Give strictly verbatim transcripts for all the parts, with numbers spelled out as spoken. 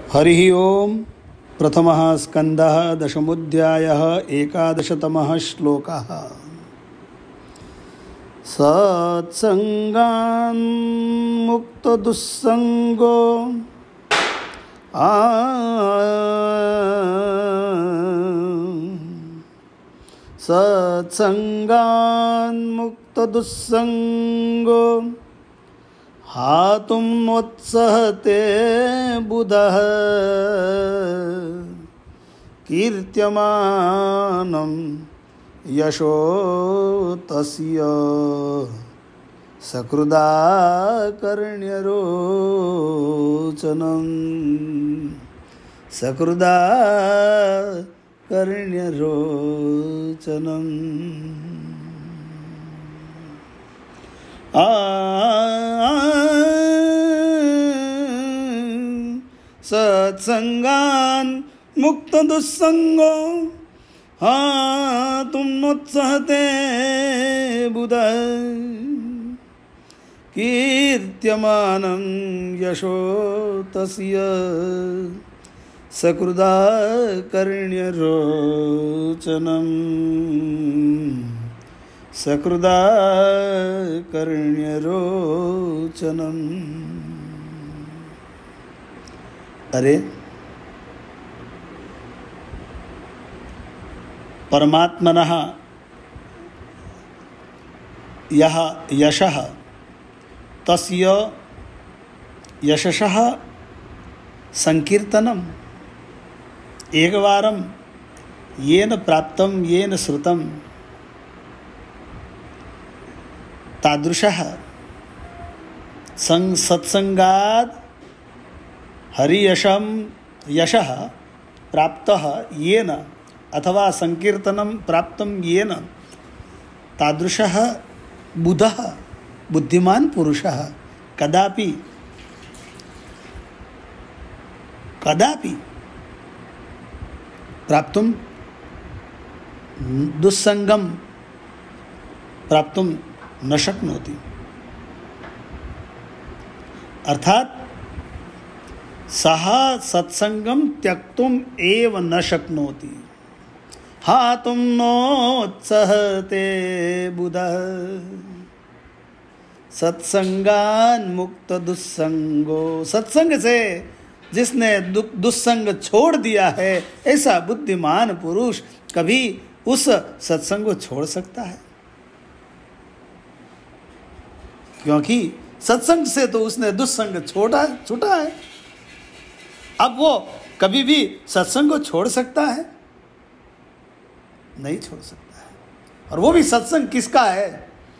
हरि ओम। प्रथमः स्कंदः दशमोऽध्यायः एकादशतमः श्लोकः। सत्संगान् मुक्तदुस्संगो आ सत्संगान् मुक्तदुस्संगो हातुं नोत्सहते बुधः कीर्त्यमानं यशो तस्य सकृदाकर्ण्यरोचनं सकृदाकर्ण्यरोचनम्। आ सत्संगान् मुक्तदुस्संगो हातुं नोत्सहते बुधः कीर्त्यमानं यशो तस्य सकृदाकर्ण्यरोचनम् सकृदाकर्ण्यरोचनम्। अरे परमात्मनः यः यशः तस्य यशसः संकीर्तनम् एकवारं येन प्राप्तं येन श्रुतं तादृशः संग सत्संगात् हरियशं यशः प्राप्तः येन अथवा संकीर्तनं प्राप्तं येन तादृशः बुधः बुद्धिमान पुरुषः कदापि कदापि प्राप्तुं दुस्संगं प्राप्तुं न शक्नोति। अर्थात सः सत्संगं त्यक्तुम् एव न शक्नोति। हातुं नोत्सहते बुधः सत्संगान् मुक्त दुस्संगो। सत्संग से जिसने दुस्संग छोड़ दिया है ऐसा बुद्धिमान पुरुष कभी उस सत्संग को छोड़ सकता है? क्योंकि सत्संग से तो उसने दुस्संग छोड़ा छूटा है। अब वो कभी भी सत्संग को छोड़ सकता है? नहीं छोड़ सकता है। और वो भी सत्संग किसका है?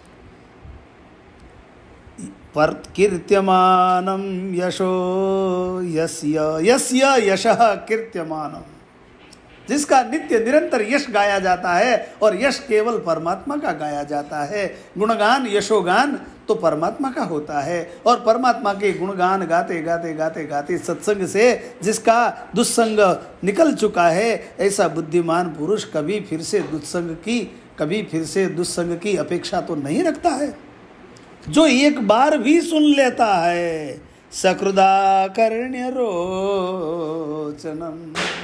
पर कीर्त्यमानं यशो यस्य यस्य यशः कीर्त्यमानं, जिसका नित्य निरंतर यश गाया जाता है और यश केवल परमात्मा का गाया जाता है। गुणगान यशोगान तो परमात्मा का होता है और परमात्मा के गुणगान गाते गाते गाते गाते सत्संग से जिसका दुस्संग निकल चुका है ऐसा बुद्धिमान पुरुष कभी फिर से दुस्संग की कभी फिर से दुस्संग की अपेक्षा तो नहीं रखता है। जो एक बार भी सुन लेता है सकृदाकर्ण्यरोचनम्,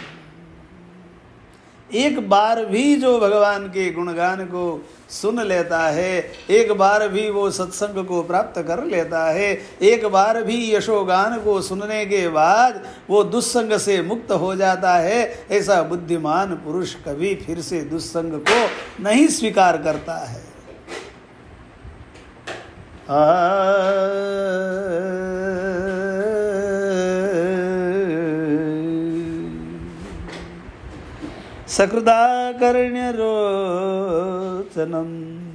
एक बार भी जो भगवान के गुणगान को सुन लेता है, एक बार भी वो सत्संग को प्राप्त कर लेता है, एक बार भी यशोगान को सुनने के बाद वो दुस्संग से मुक्त हो जाता है, ऐसा बुद्धिमान पुरुष कभी फिर से दुस्संग को नहीं स्वीकार करता है। आ सकृदाकर्ण्यरोचनम्।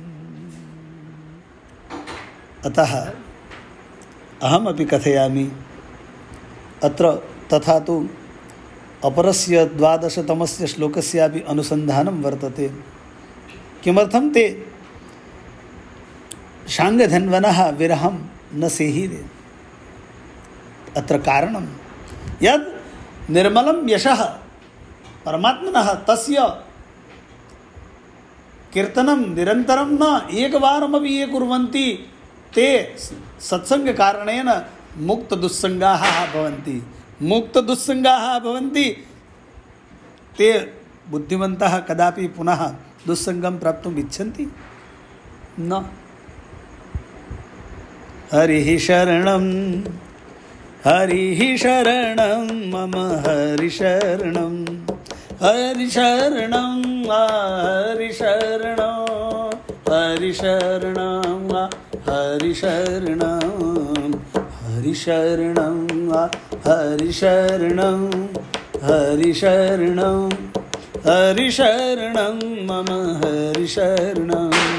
अतः अहमपि कथयामि अत्र तथा तु अपरस्य द्वादशतमस्य श्लोकस्यापि अनुसन्धानं वर्तते। किमर्थं ते शाङ्गधन्वनः विरहं न सेहिरे। अत्र कारणं यद् निर्मलं यशः परमात्मनः तस्य कीर्तनं निरन्तरं न एकवारमपि ये कुर्वन्ति ते सत्संग कारणेन मुक्त दुस्संगाः भवन्ति। मुक्त दुस्संगाः भवन्ति ते बुद्धिमन्तः कदापि पुनः दुस्संगं प्राप्तुम् इच्छन्ति न। हरिः शरणं हरिः शरणं मम हरिशरणं हरिशरणं हरिशरणं हरिशरणं हरिशरणं हरिशरणं हरिशरणं हरिशरणं हरिशरणं मम हरिशरणं।